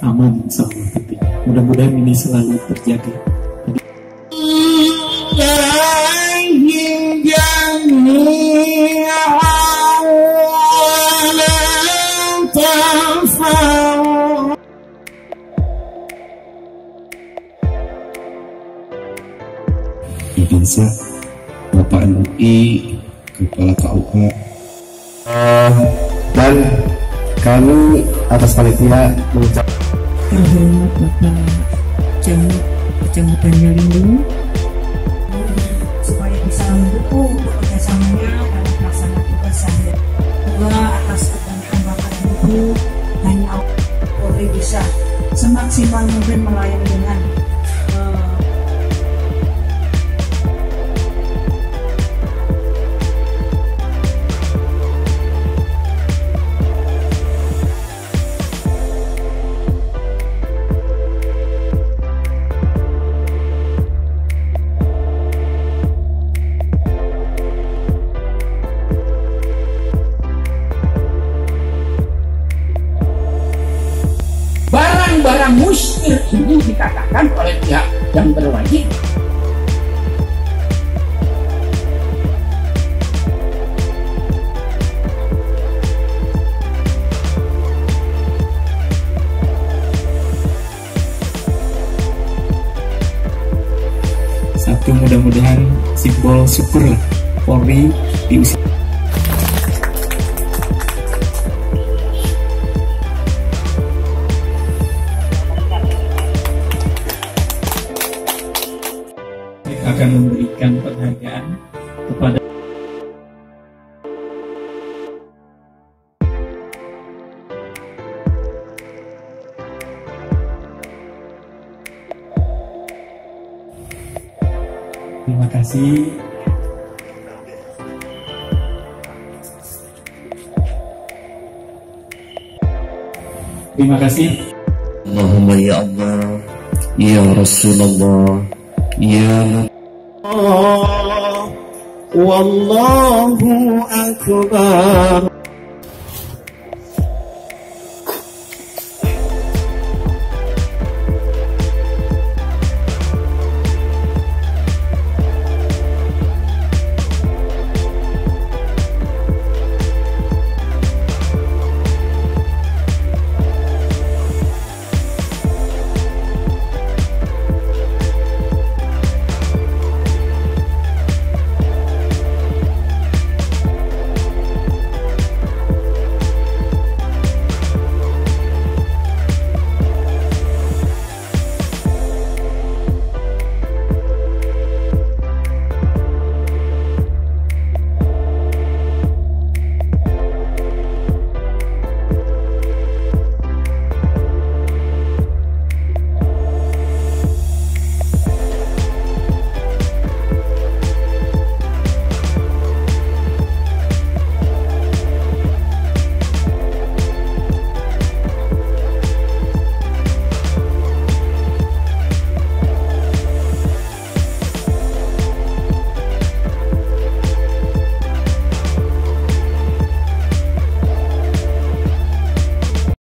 aman, insyaallah. Mudah-mudahan ini selalu terjaga. Bisa Bapak MUI, Kepala KUA, dan kami atas panitia mengucap terhormat Bapak Camat Kecamatan Nyalindung supaya bisa mendukung kerjasamanya dalam pelaksanaan tugas saya. Semoga atas keberkahan Bapak dan Ibu hanya Polri bisa semaksimal mungkin melayani dengan barang muskil ini dikatakan oleh pihak yang berwajib. Satu, mudah-mudahan simbol syukur Polri di usia. Akan memberikan penghargaan kepada terima kasih. Terima kasih. Allahumma ya Allah, ya Rasulullah, ya Wallahu akbar.